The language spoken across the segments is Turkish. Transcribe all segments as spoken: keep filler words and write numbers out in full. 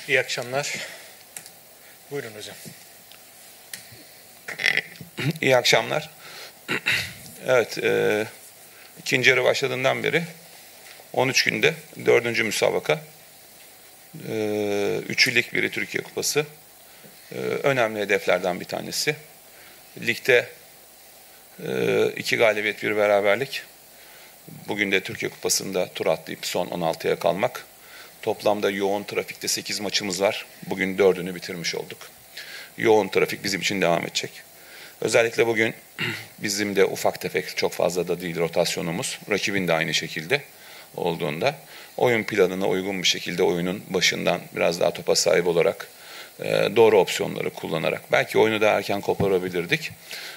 İyi akşamlar. Buyurun hocam. İyi akşamlar. Evet, e, ikinci yarı başladığından beri on üç günde dördüncü müsabaka. E, üçü lig, biri Türkiye Kupası. E, önemli hedeflerden bir tanesi. Ligde e, iki galibiyet, bir beraberlik. Bugün de Türkiye Kupası'nda tur atlayıp son on altıya kalmak. Toplamda yoğun trafikte sekiz maçımız var. Bugün dördünü bitirmiş olduk. Yoğun trafik bizim için devam edecek. Özellikle bugün bizim de ufak tefek, çok fazla da değil rotasyonumuz. Rakibin de aynı şekilde olduğunda oyun planına uygun bir şekilde oyunun başından biraz daha topa sahip olarak doğru opsiyonları kullanarak belki oyunu da erken koparabilirdik.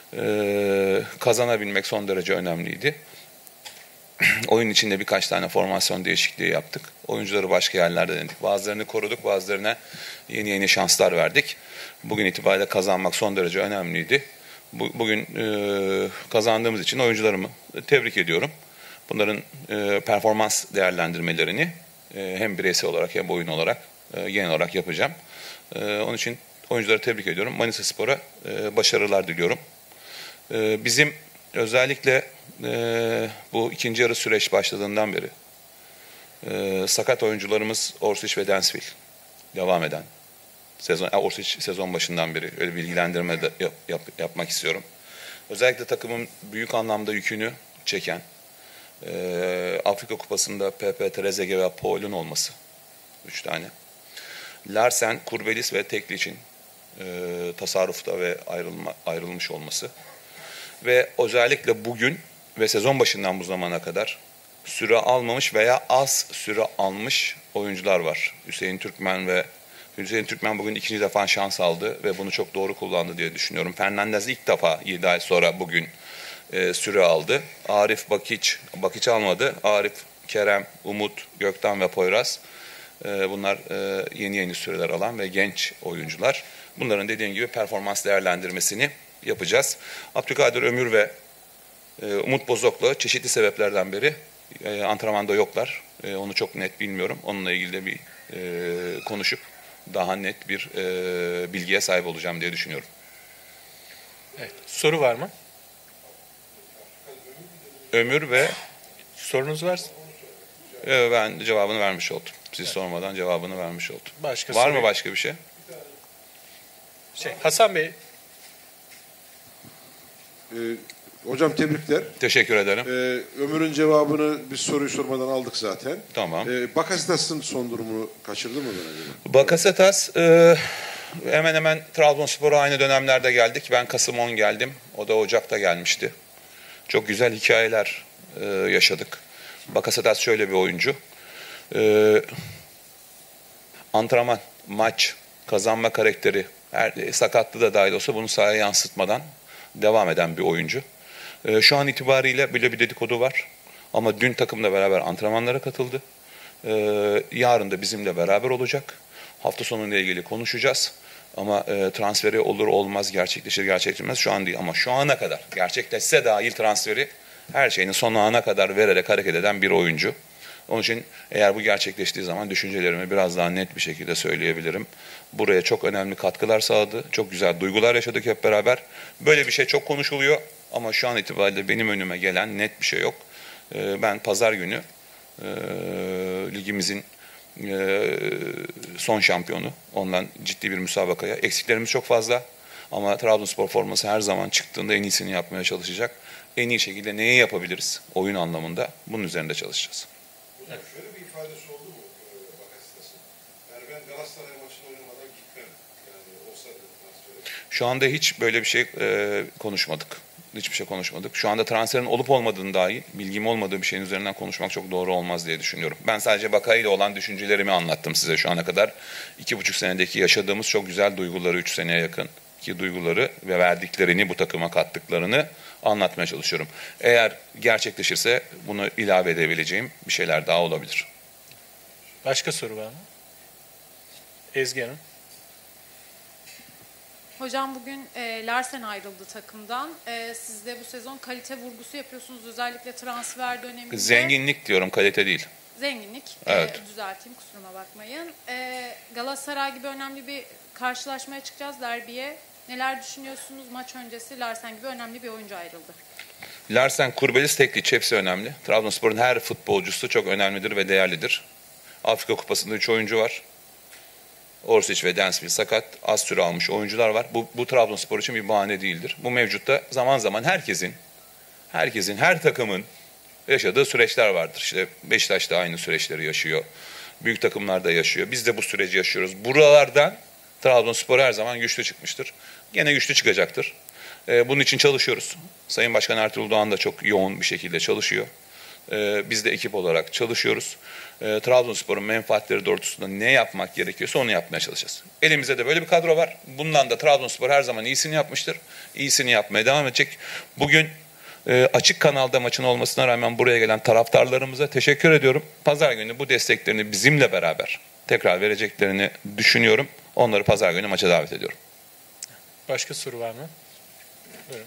Kazanabilmek son derece önemliydi. Oyun içinde birkaç tane formasyon değişikliği yaptık. Oyuncuları başka yerlerde denedik. Bazılarını koruduk, bazılarına yeni yeni şanslar verdik. Bugün itibariyle kazanmak son derece önemliydi. Bugün e, kazandığımız için oyuncularımı tebrik ediyorum. Bunların e, performans değerlendirmelerini e, hem bireysel olarak hem oyun olarak e, genel olarak yapacağım. E, onun için oyuncuları tebrik ediyorum. Manisa Spor'a e, başarılar diliyorum. E, bizim özellikle e, bu ikinci yarı süreç başladığından beri e, sakat oyuncularımız Orsic ve Densville devam eden. Sezon, Orsic sezon başından beri öyle bilgilendirme de yap, yap, yapmak istiyorum. Özellikle takımın büyük anlamda yükünü çeken e, Afrika Kupası'nda Pepe, Trezeguet ve Paul'un olması. Üç tane. Larsen, Kurbelis ve Tekliç'in e, tasarrufta ve ayrılma, ayrılmış olması. Ve özellikle bugün ve sezon başından bu zamana kadar süre almamış veya az süre almış oyuncular var. Hüseyin Türkmen ve Hüseyin Türkmen bugün ikinci defa şans aldı ve bunu çok doğru kullandı diye düşünüyorum. Fernandez ilk defa yedi ay sonra bugün e, süre aldı. Arif Bakiç, Bakiç almadı. Arif, Kerem, Umut, Gökten ve Poyraz. E, bunlar e, yeni yeni süreler alan ve genç oyuncular. Bunların dediğim gibi performans değerlendirmesini yapacağız. Abdülkadir Ömür ve e, Umut Bozok'la çeşitli sebeplerden beri e, antrenmanda yoklar. E, onu çok net bilmiyorum. Onunla ilgili de bir e, konuşup daha net bir e, bilgiye sahip olacağım diye düşünüyorum. Evet. Soru var mı? Ömür ve sorunuz varsa. E, ben cevabını vermiş oldum. Siz evet. sormadan cevabını vermiş oldum. Başka var soru... mı başka bir şey? Şey, Hasan Bey. Ee, hocam tebrikler. Teşekkür ederim. Ee, Ömür'ün cevabını biz soruyu sormadan aldık zaten. Tamam. Ee, Bakasetas'ın son durumunu kaçırdı mı? Bakasetas e, hemen hemen Trabzonspor'a aynı dönemlerde geldik. Ben Kasım on geldim. O da Ocak'ta gelmişti. Çok güzel hikayeler e, yaşadık. Bakasetas şöyle bir oyuncu. E, antrenman, maç, kazanma karakteri, her, sakatlığı da dahil olsa bunu sahaya yansıtmadan devam eden bir oyuncu. E, şu an itibariyle böyle bir dedikodu var. Ama dün takımla beraber antrenmanlara katıldı. E, yarın da bizimle beraber olacak. Hafta sonuyla ilgili konuşacağız. Ama e, transferi olur olmaz, gerçekleşir gerçekleşmez şu an değil. Ama şu ana kadar gerçekleşse dahil transferi her şeyini son ana kadar vererek hareket eden bir oyuncu. Onun için eğer bu gerçekleştiği zaman düşüncelerimi biraz daha net bir şekilde söyleyebilirim. Buraya çok önemli katkılar sağladı. Çok güzel duygular yaşadık hep beraber. Böyle bir şey çok konuşuluyor ama şu an itibariyle benim önüme gelen net bir şey yok. Ben pazar günü e, ligimizin e, son şampiyonu. Ondan ciddi bir müsabakaya. Eksiklerimiz çok fazla ama Trabzonspor forması her zaman çıktığında en iyisini yapmaya çalışacak. En iyi şekilde neyi yapabiliriz oyun anlamında bunun üzerinde çalışacağız. Evet. Şöyle bir ifadesi oldu mu Bakasetas'ın? Yani ben Galatasaray maçını oynamadan gitmem. Yani olsa transferi. Şu anda hiç böyle bir şey e, konuşmadık. Hiçbir şey konuşmadık. Şu anda transferin olup olmadığını dahi bilgim olmadığı bir şeyin üzerinden konuşmak çok doğru olmaz diye düşünüyorum. Ben sadece Bakay ile olan düşüncelerimi anlattım size şu ana kadar. İki buçuk senedeki yaşadığımız çok güzel duyguları, üç seneye yakın ki duyguları ve verdiklerini, bu takıma kattıklarını anlatmaya çalışıyorum. Eğer gerçekleşirse bunu ilave edebileceğim bir şeyler daha olabilir. Başka soru var mı? Ezgi Hanım. Hocam bugün e, Larsen ayrıldı takımdan. E, siz de bu sezon kalite vurgusu yapıyorsunuz özellikle transfer döneminde. Zenginlik diyorum, kalite değil. zenginlik. Evet. E, düzelteyim, kusuruma bakmayın. E, Galatasaray gibi önemli bir karşılaşmaya çıkacağız, derbiye. Neler düşünüyorsunuz? Maç öncesi Larsen gibi önemli bir oyuncu ayrıldı. Larsen, Kurbelis, Tekliç hepsi önemli. Trabzonspor'un her futbolcusu çok önemlidir ve değerlidir. Afrika Kupası'nda üç oyuncu var. Orsic ve Densville sakat. Az süre almış oyuncular var. Bu, bu Trabzonspor için bir bahane değildir. Bu mevcutta zaman zaman herkesin, herkesin, her takımın yaşadığı süreçler vardır. İşte Beşiktaş da aynı süreçleri yaşıyor. Büyük takımlar da yaşıyor. Biz de bu süreci yaşıyoruz. Buralardan Trabzonspor her zaman güçlü çıkmıştır. Gene güçlü çıkacaktır. Ee, bunun için çalışıyoruz. Sayın Başkan Ertuğrul Doğan da çok yoğun bir şekilde çalışıyor. Ee, biz de ekip olarak çalışıyoruz. Ee, Trabzonspor'un menfaatleri doğrultusunda ne yapmak gerekiyorsa onu yapmaya çalışacağız. Elimizde de böyle bir kadro var. Bundan da Trabzonspor her zaman iyisini yapmıştır. İyisini yapmaya devam edecek. Bugün e, açık kanalda maçın olmasına rağmen buraya gelen taraftarlarımıza teşekkür ediyorum. Pazar günü bu desteklerini bizimle beraber tekrar vereceklerini düşünüyorum. Onları pazar günü maça davet ediyorum. Başka soru var mı? Buyurun.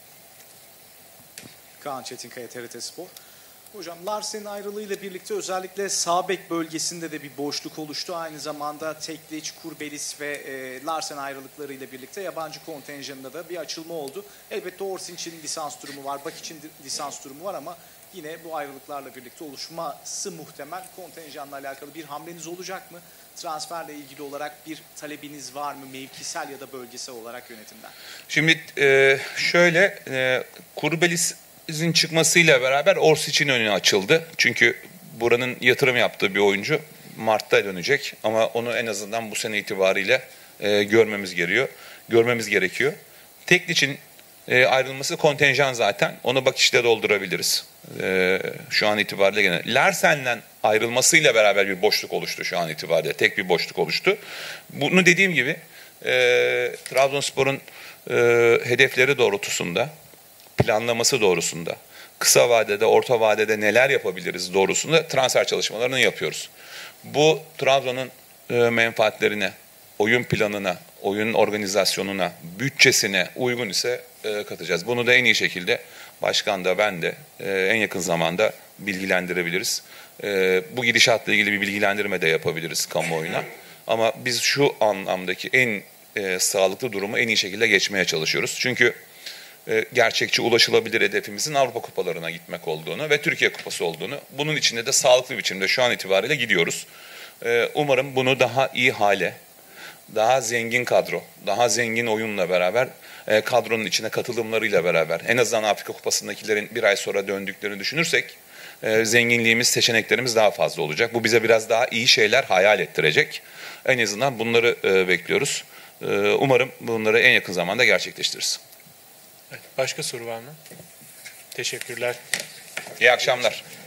Kaan Çetinkaya, T R T Spor. Hocam, Larsen'in ayrılığıyla birlikte özellikle sağ bek bölgesinde de bir boşluk oluştu. Aynı zamanda Tekliç, Kurbelis ve e, Larsen ayrılıklarıyla birlikte yabancı kontenjanında da bir açılma oldu. Elbette Orsić'in lisans durumu var, Bakic'in lisans durumu var ama yine bu ayrılıklarla birlikte oluşması muhtemel. Kontenjanla alakalı bir hamleniz olacak mı? Transferle ilgili olarak bir talebiniz var mı, mevkisel ya da bölgesel olarak yönetimden? Şimdi e, şöyle, e, Kurbelis'in çıkmasıyla beraber Orsić'in önüne açıldı. Çünkü buranın yatırım yaptığı bir oyuncu Mart'ta dönecek ama onu en azından bu sene itibariyle e, görmemiz gerekiyor. Görmemiz gerekiyor. Tekliç'in e, ayrılması kontenjan zaten. Onu Bakiş'te doldurabiliriz. E, şu an itibariyle gene. Larsen'den ayrılmasıyla beraber bir boşluk oluştu şu an itibariyle. Tek bir boşluk oluştu. Bunu dediğim gibi e, Trabzonspor'un e, hedefleri doğrultusunda, planlaması doğrusunda, kısa vadede, orta vadede neler yapabiliriz doğrusunda transfer çalışmalarını yapıyoruz. Bu Trabzon'un e, menfaatlerine, oyun planına, oyun organizasyonuna, bütçesine uygun ise e, katacağız. Bunu da en iyi şekilde başkan da ben de e, en yakın zamanda bilgilendirebiliriz. E, bu gidişatla ilgili bir bilgilendirme de yapabiliriz kamuoyuna. Ama biz şu anlamdaki en e, sağlıklı durumu en iyi şekilde geçmeye çalışıyoruz. Çünkü e, gerçekçi, ulaşılabilir hedefimizin Avrupa kupalarına gitmek olduğunu ve Türkiye Kupası olduğunu, bunun içinde de sağlıklı biçimde şu an itibariyle gidiyoruz. E, umarım bunu daha iyi hale, daha zengin kadro, daha zengin oyunla beraber, e, kadronun içine katılımlarıyla beraber, en azından Afrika Kupası'ndakilerin bir ay sonra döndüklerini düşünürsek, e, zenginliğimiz, seçeneklerimiz daha fazla olacak. Bu bize biraz daha iyi şeyler hayal ettirecek. En azından bunları e, bekliyoruz. E, umarım bunları en yakın zamanda gerçekleştiririz. Evet, başka soru var mı? Teşekkürler. İyi akşamlar.